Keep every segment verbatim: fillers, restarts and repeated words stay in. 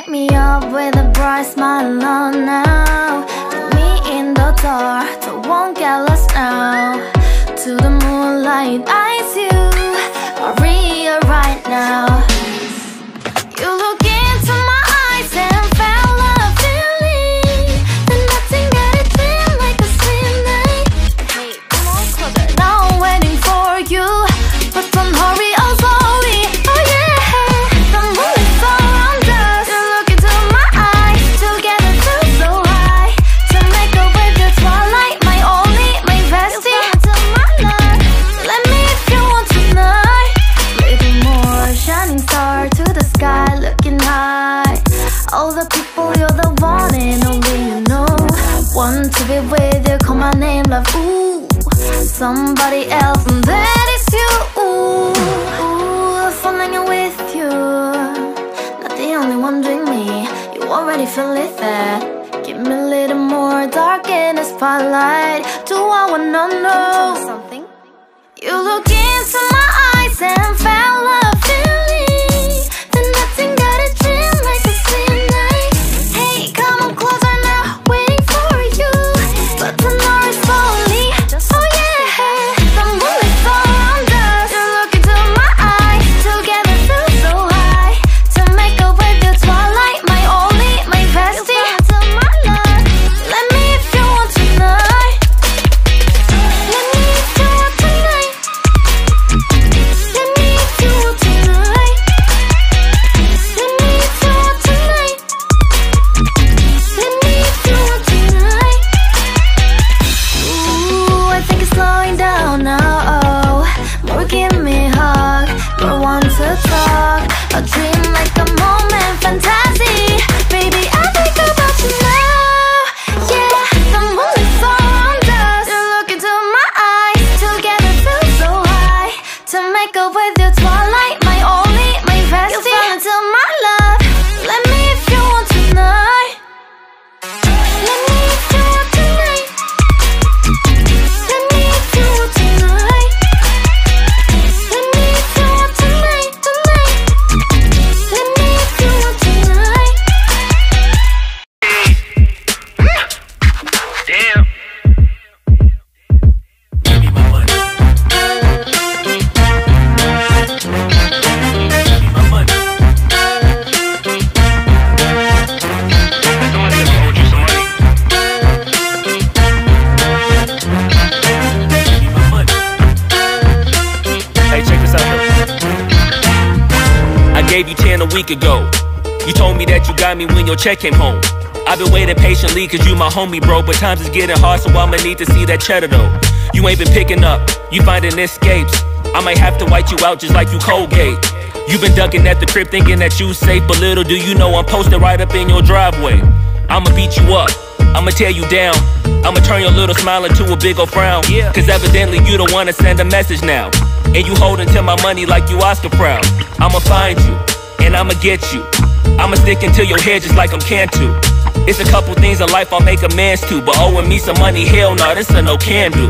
wake me up with a bright smile on now. Put me in the dark, so won't get lost now. To the moonlight, eyes you are real right now. You look into my eyes and felt a feeling that nothing got it feel like a sweet night. Hey, come on closer. Now I'm waiting for you, but don't hurry, oh slowly. Oh yeah, the moon is around us. You look into my eyes, together feel so high. To make up with the twilight, my only, my bestie. To my love, let me if you want tonight. Little more shining star to the sky, looking high. All the people, you're the one and only you know. Want to be with you, call my name, love, ooh. Somebody else, and that is you, ooh. Ooh, falling in with you. Not the only one doing me, you already feel it there. Give me a little more dark in the spotlight. Do I wanna know something? You look into my eyes and felt a feeling that nothing got it feel like a sweet night. Hey, come on closer now, waiting for you, but tomorrow is slowly. Oh yeah, the moon is around us. You look into my eyes, together feel so high. To make up with the twilight, my only, my bestie. To my love, let me if you want tonight. Let me if you want tonight. Let me if you want tonight. Let me if you want tonight. Let me if you want tonight. Ooh, I think it's slowing down now. Oh, more give me a hug, more want to talk. A dream like a moment, fantasy. Baby, I think about you now. Yeah, the moon is around us. You look into my eyes, together feel so high. To make up with your twilight, my only, my bestie. You fall into my love. Let me if you want tonight. Let me if you want tonight. Let me if you want tonight. Let me if you want tonight, tonight. Let me if you want tonight. Damn. Give me my money. Give me my money. Somebody ever owed you some money? Give me my money. Hey, check this out though. I gave you ten a week ago. You told me that you got me when your check came home. I've been waiting patiently cause you my homie, bro. But times is getting hard, so I'ma need to see that cheddar though. You ain't been picking up, you finding escapes. I might have to white you out just like you Colgate. You been ducking at the crib thinking that you safe, but little do you know I'm posted right up in your driveway. I'ma beat you up, I'ma tear you down. I'ma turn your little smile into a big ol' frown. Cause evidently you don't wanna send a message now. And you holding to my money like you Oscar proud. I'ma find you, and I'ma get you. I'ma stick into your head just like I'm Cantu. It's a couple things in life I'll make amends to, but owing me some money, hell no, this a no can do.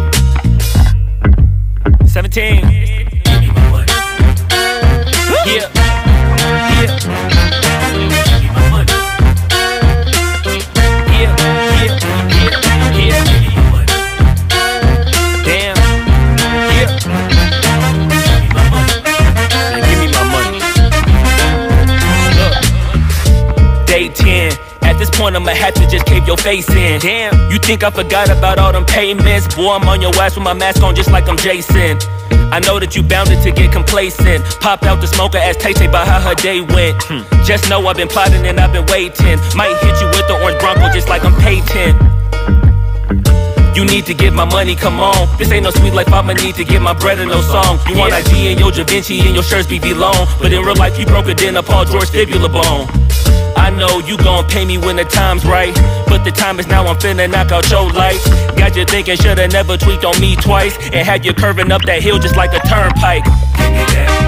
seventeen. Give me my money. Yeah. Yeah. Give me my money. Yeah. Yeah. Yeah. Yeah. Give me my money. Damn. Yeah. Give me my money. Now give me my money. Look. Day ten. At this point I'ma have to just cave your face in. Damn, you think I forgot about all them payments? Boy, I'm on your ass with my mask on just like I'm Jason. I know that you bounded to get complacent. Popped out the smoker, asked Tay-Tay about how her day went. hmm. Just know I've been plotting and I've been waiting. Might hit you with the orange Bronco just like I'm Peyton. You need to get my money, come on. This ain't no sweet life, I'ma need to get my bread and no song. You want I G and your Da Vinci and your shirts be long, but in real life you broke it in a Paul George fibula bone. I know you gon' pay me when the time's right, but the time is now, I'm finna knock out your lights. Got you thinking shoulda never tweaked on me twice, and had you curving up that hill just like a turnpike. Give me that.